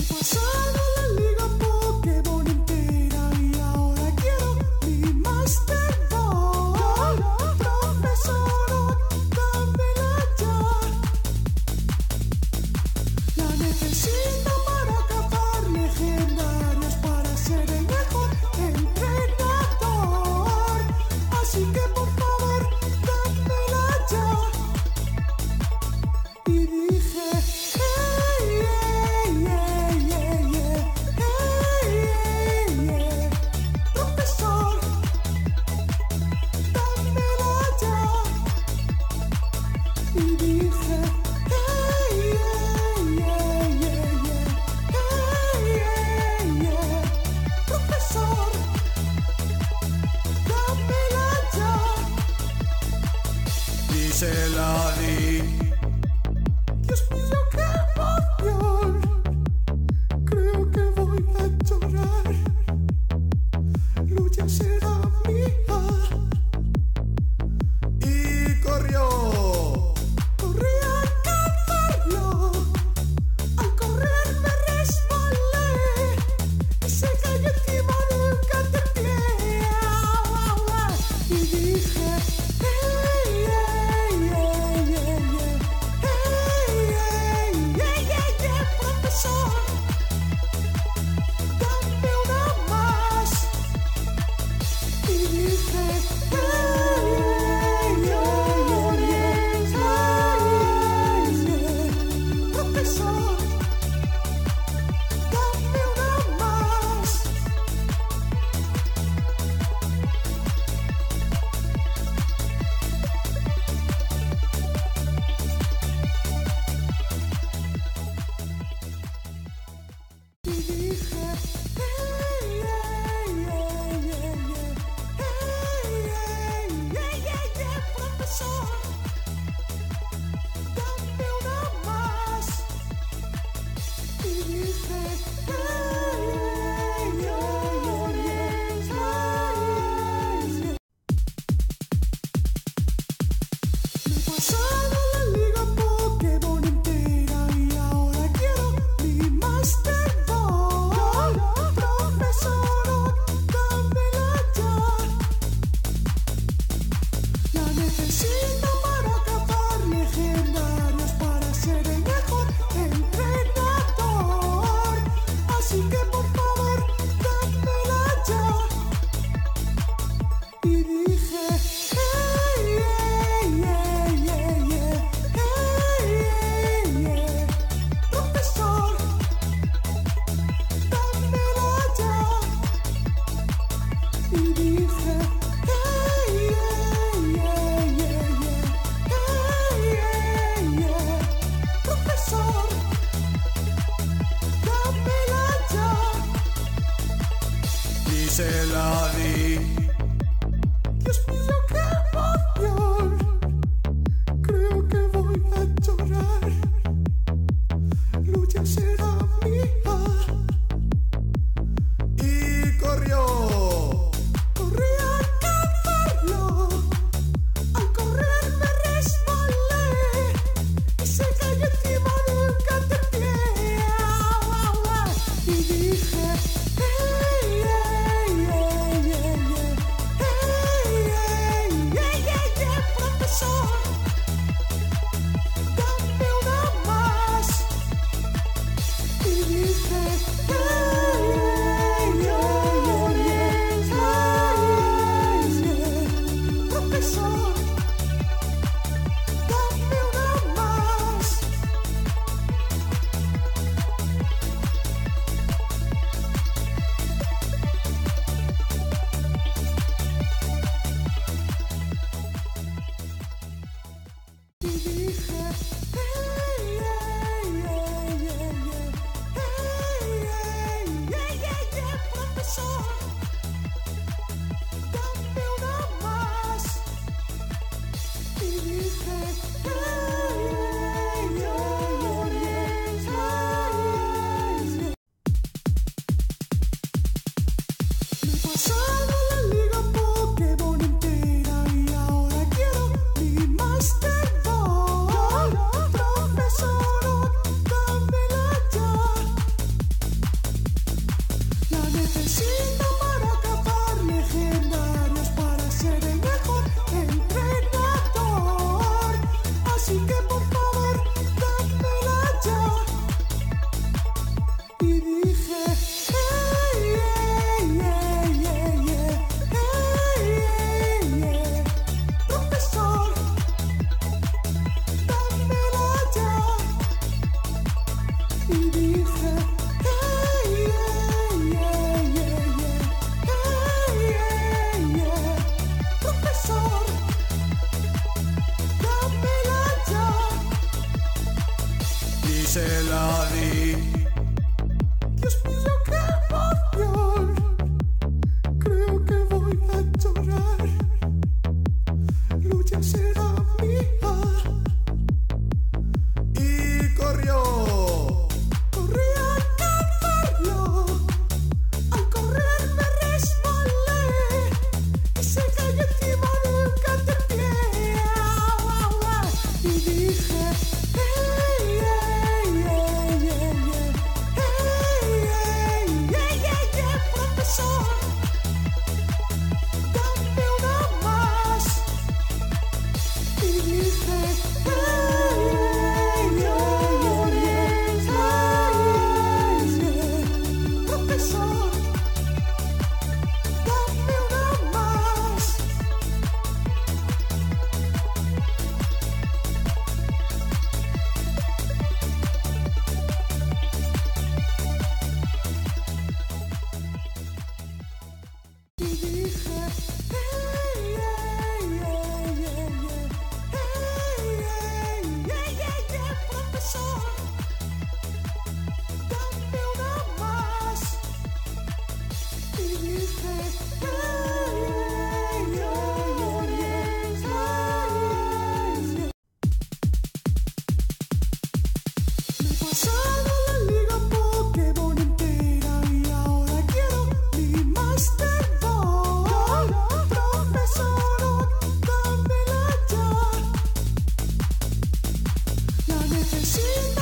pasado la liga Pokémon entera y ahora quiero mi Master Ball. Profesor Oak, dámela ya. La necesito para cazar legendarios, para ser el mejor entrenador. Así que por favor, dámela ya. Y dije, hey, hey, hey, hey, hey. se la di. Dios mío, qué emoción. Creo que voy a llorar. Lucha será mía. Y corrió. Corrí a cazarlo. Al correr me resbalé y se cayó encima del cantapié. Y dije, hey, hey, hey, hey, hey, hey, hey, hey, profesor, dame una más. Y dije, hey, hey, hey, hey, hey, profesor, dame una más. Y dije, hey, hey, hey, hey, hey, hey, hey, hey, profesor, dame una más. Y dije, hey, hey, hey, hey, hey. Me he pasado la liga Pokémon entera y ahora quiero mi Master Ball. Profesor, dámela ya. La necesito.